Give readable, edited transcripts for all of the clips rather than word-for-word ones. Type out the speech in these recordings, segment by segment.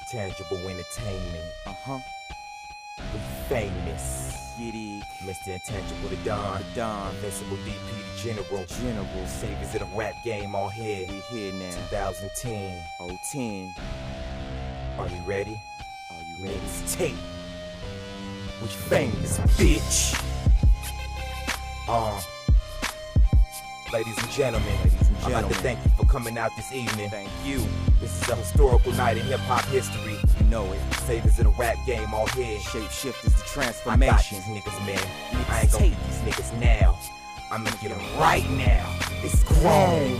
Tangible Entertainment. We famous. Giddy, Mr. Intangible, the Don. Invincible DP, the General. Saviors of the rap game all here. We here now. 2010. 010. Are you ready? Are you ready? Mixtape. We famous, bitch. Ladies and gentlemen, I'd like to thank you for coming out this evening. Thank you. This is a historical night in hip-hop history. You know it. Saviors of the rap game all here. Shapeshift is the I got transformation. these niggas, man. I ain't gonna get these niggas now. I'm gonna get them right now. It's grown.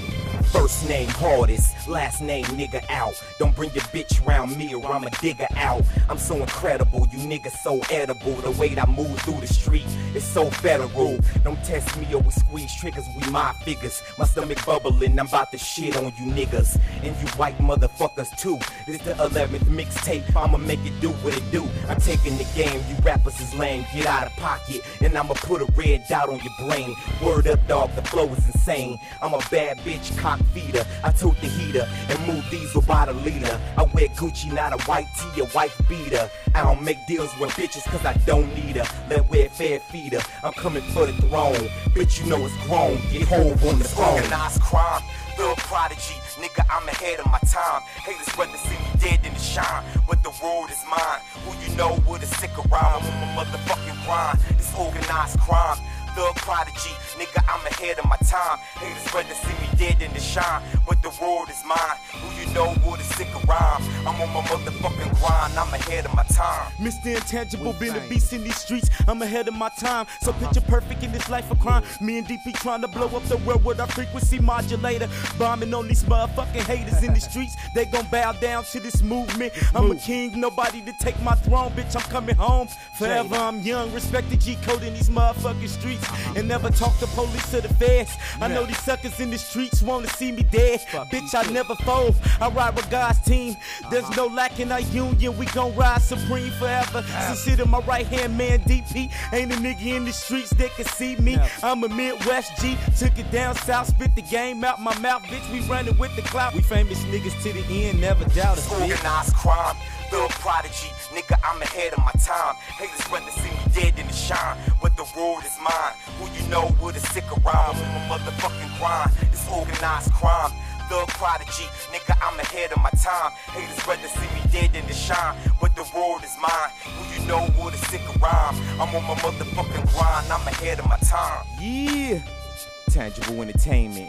First name hardest, last name nigga out. Don't bring your bitch around me or I'ma dig her out. I'm so incredible, you niggas so edible. The way I move through the street is so federal. Don't test me or we squeeze triggers, we my figures. My stomach bubbling, I'm about to shit on you niggas. And you white motherfuckers too. This the 11th mixtape, I'ma make it do what it do. I'm taking the game, you rappers is lame, get out of pocket. And I'ma put a red dot on your brain. Word up dog, the flow is insane. I'm a bad bitch, cock feeder. I tote the heater and move diesel by the liter. I wear Gucci, not a white tee, a wife beater. I don't make deals with bitches cause I don't need her. Let wear fair feeder. I'm coming for the throne. Bitch, you know it's grown. Get hold on the throne. Organized crime, thug prodigy. Nigga, I'm ahead of my time. Haters rather see me dead than to shine. But the world is mine. Who you know with a sicker rhyme? I'm on my motherfucking grind. This organized crime. Thug prodigy, nigga, I'm ahead of my time. Haters rather see me dead than to shine, but the world is mine. Who you know with a sicker rhyme? I'm on my motherfucking grind, I'm ahead of my time. Mr. Intangible, been a beast in these streets, I'm ahead of my time. So picture perfect in this life of crime. Me and DP trying to blow up the world with our frequency modulator. Bombing on these motherfucking haters in the streets. They gon' bow down to this movement. I'm a king, nobody to take my throne, bitch, I'm coming home. Forever I'm young, respect the G-code in these motherfucking streets. And never talk to police or the feds. I know these suckers in the streets wanna see me dead. Bitch, I never fold. I ride with God's team. There's no lack in our union. We gon' ride supreme forever. Consider my right hand man DP. Ain't a nigga in the streets that can see me. I'm a Midwest G. Took it down south, spit the game out my mouth. Bitch, we running with the clout. We famous niggas to the end, never doubt us. Organized crime, thug prodigy. Nigga, I'm ahead of my time. Haters rather see me dead than to shine, but the world is mine. Who you know with a sicker rhyme? I'm on my motherfucking grind. This organized crime, thug prodigy. Nigga, I'm ahead of my time. Haters rather see me dead than to shine, but the world is mine. Who you know with a sicker rhyme? I'm on my motherfucking grind. I'm ahead of my time. Yeah. Tangible Entertainment.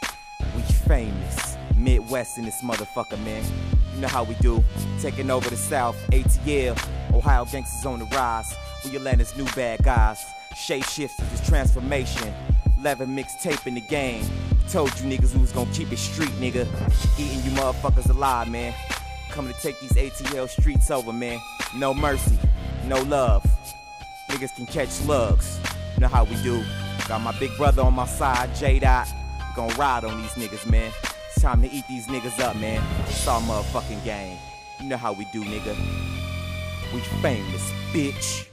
We famous. Midwest in this motherfucker, man. You know how we do. Taking over the South, ATL. Ohio gangsters on the rise. We Atlanta's new bad guys. Shapeshift is this transformation. 11 mixtape in the game. Told you niggas we was gonna keep it street, nigga. Eating you motherfuckers alive, man. Coming to take these ATL streets over, man. No mercy, no love. Niggas can catch slugs. You know how we do. Got my big brother on my side, J-Dot. Gonna ride on these niggas, man. It's time to eat these niggas up, man. It's our motherfucking game. You know how we do, nigga. We famous, bitch.